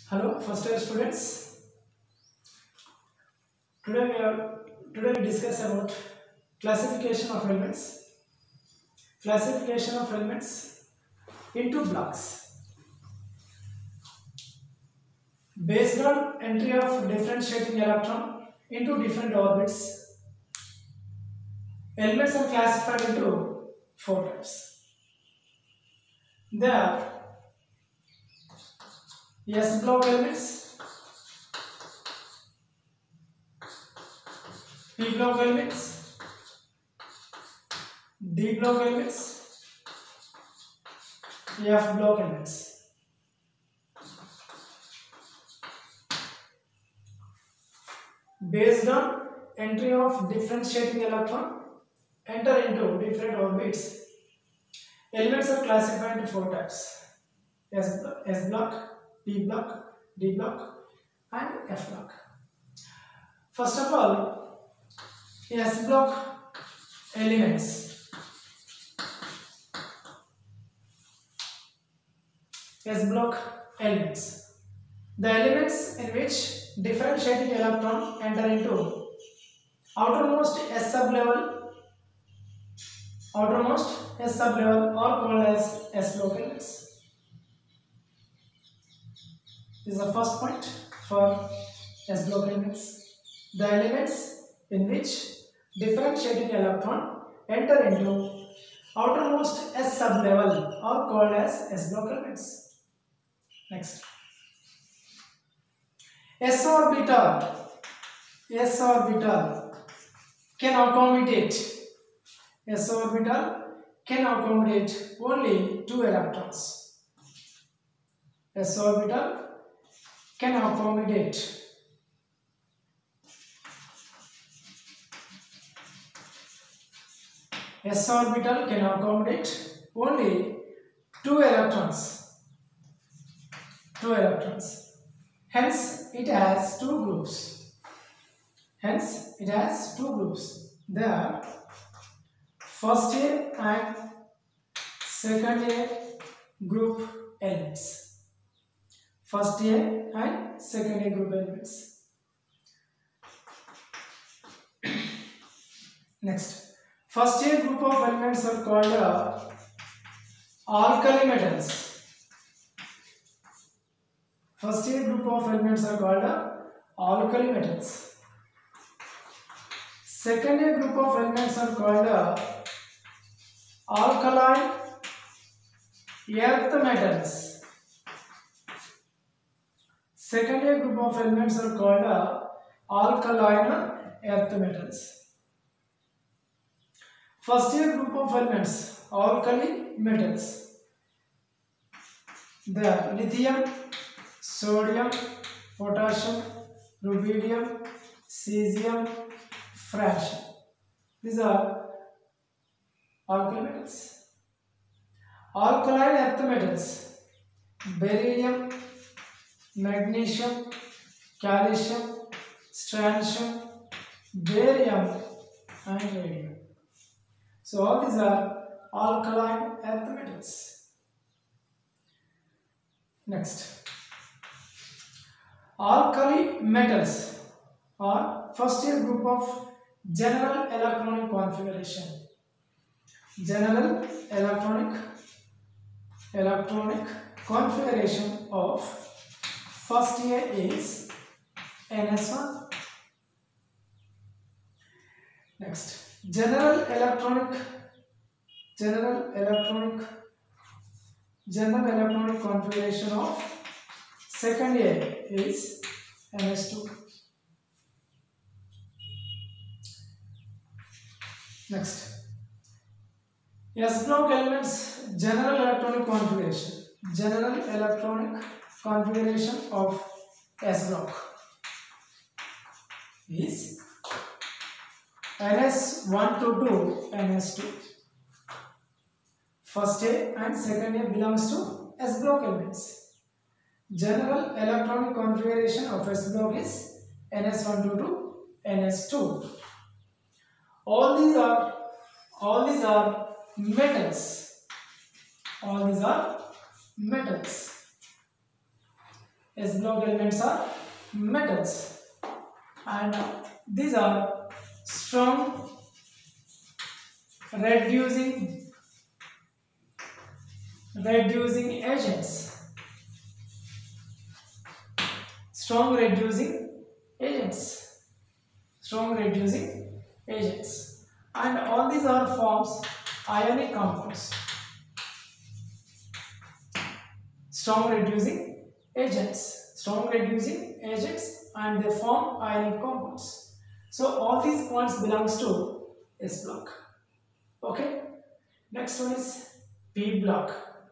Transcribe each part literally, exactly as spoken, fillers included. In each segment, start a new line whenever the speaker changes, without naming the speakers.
Hello, first year students. Today we are today we discuss about classification of elements. Classification of elements into blocks based on entry of differentiating electron into different orbits. Elements are classified into four types. They are S block elements, P block elements, D block elements, F block elements. Based on entry of differentiating electron enter into different orbits, elements are classified into four types: S, S block, P block, D block and F block. First of all, S block elements. S block elements. The elements in which differentiating electron enter into outermost S sublevel, outermost S sublevel are called as S block elements. This is the first point for S block elements. The elements in which differentiating electron enter into outermost S sublevel are called as S block elements. Next, S orbital. S orbital can accommodate. S orbital can accommodate only two electrons. S orbital can accommodate S orbital can accommodate only two electrons. Two electrons. Hence, it has two groups. Hence, it has two groups. They are first A and second A group elements. First A and second A group elements. Next, first A group of elements are called uh, alkali metals. First A group of elements are called uh, alkali metals. Second A group of elements are called uh, alkaline earth metals. Second A group of elements are called uh, alkaline earth metals. First A group of elements, alkali metals. They are lithium, sodium, potassium, rubidium, cesium, francium. These are alkali metals. Alkaline earth metals, beryllium, magnesium, calcium, strontium, barium and radium. So all these are alkaline earth metals. Next, alkali metals are first year group of general electronic configuration. General electronic electronic configuration of first year is N S one. Next, general electronic general electronic general electronic configuration of second year is N S two. Next, S block elements general electronic configuration. General electronic configuration of S block is N S one to two, N S two. First A and second A belongs to S block elements. General electronic configuration of S block is N S one to two, N S two. All these are all these are metals. All these are metals. S block elements are metals, and these are strong reducing reducing agents. Strong reducing agents. Strong reducing agents. And all these are forms ionic compounds. Strong reducing agents. Strong reducing agents, and they form ionic compounds. So all these points belongs to S block. Okay. Next one is P block.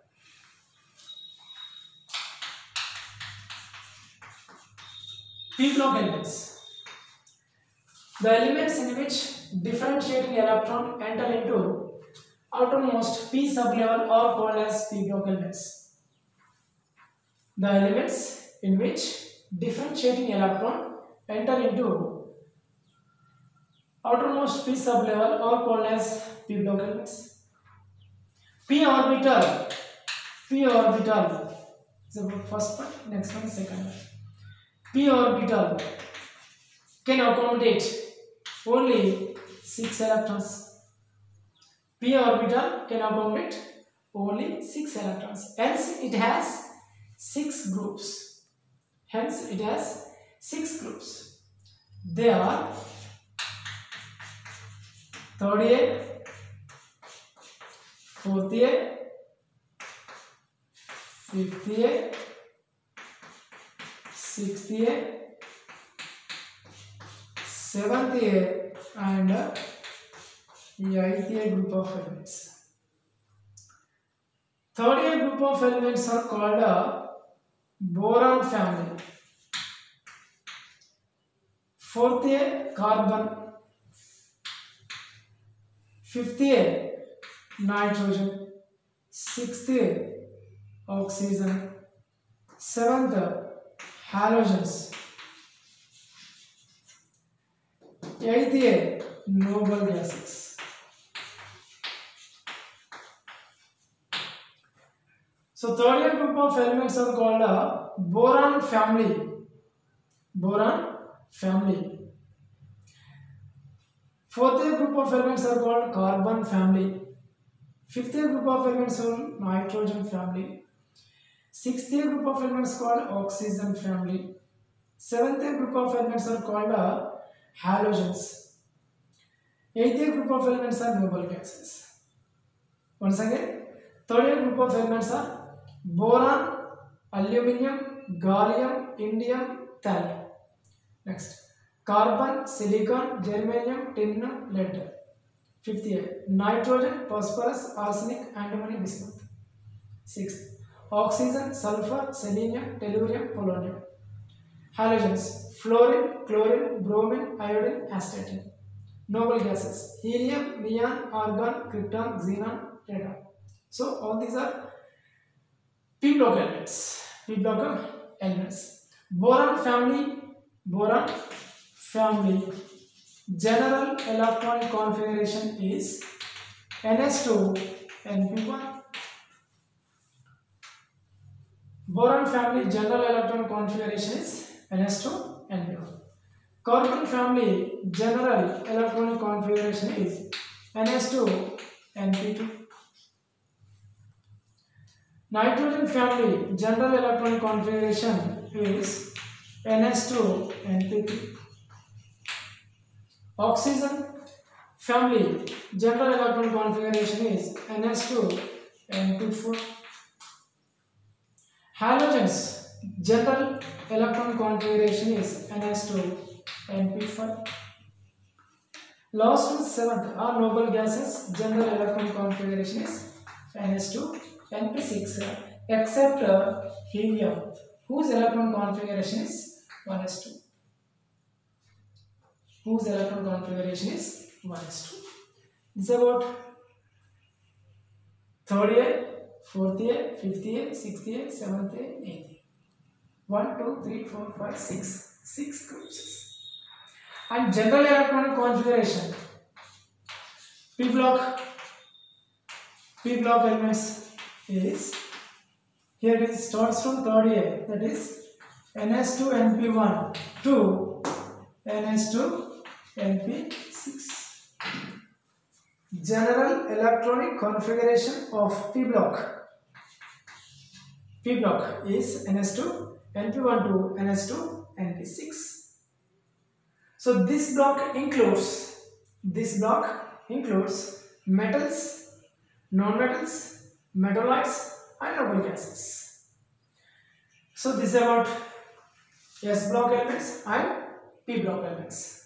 P block elements. The elements in which differentiating electron enter into outermost p sublevel are called as P block elements. The elements in which differentiating electron enter into outermost p sublevel are called as P block elements. P orbital. P orbital is the first one. Next one, second one. P orbital can accommodate only six electrons. P orbital can accommodate only six electrons. Hence, it has six groups. Hence, it has six groups. They are third A, fourth A, fifth A, sixth A, seventh A, and eighth A group of elements. Third A group of elements are called a boron family. Fourth A, carbon. Fifth A, nitrogen. Sixth A, oxygen. Seventh, halogens. Eighth A, noble gases. So third A group of elements are called a boron family. Boron family. Fourth A group of elements are called carbon family. Fifth A group of elements are nitrogen family. Sixth A group of elements called oxygen family. Seventh A group of elements are called uh, halogens. Eighth A group of elements are noble gases. Once again, third A group of elements are boron, aluminium, gallium, indium, thallium. Next, carbon, silicon, germanium, tin, lead. Fifth A, nitrogen, phosphorus, arsenic, antimony, bismuth. Sixth, oxygen, sulfur, selenium, tellurium, polonium. Halogens, fluorine, chlorine, bromine, iodine, astatine. Noble gases, helium, neon, argon, krypton, xenon, radon. So all these are P block elements. P block elements. Boron family, boron family. General electronic configuration is N S two N P one. Boron family general electron configuration is N S two N P one. Carbon family general electronic configuration is N S two N P two. Nitrogen family general electronic configuration is N S two N P three. Oxygen family general electron configuration is N S two N P four. Halogens general electron configuration is N S two N P five. Last one, seventh, are noble gases general electron configuration is N S two N P six, except uh, helium, whose electron configuration is one S two. Whose electron configuration is one S two. This is about third A, fourth A, fifth A, sixth A, seventh A, eighth A. one, two, three, four, five, six. six groups. And general electronic configuration. P block. P block elements is, here it starts from third A, that is N S two N P one to N S two N P six. General electronic configuration of P block. P block is N S two N P one to N S two N P six. So this block includes this block includes metals, non-metals, metalloids and noble gases. So this is about S block elements and P block elements.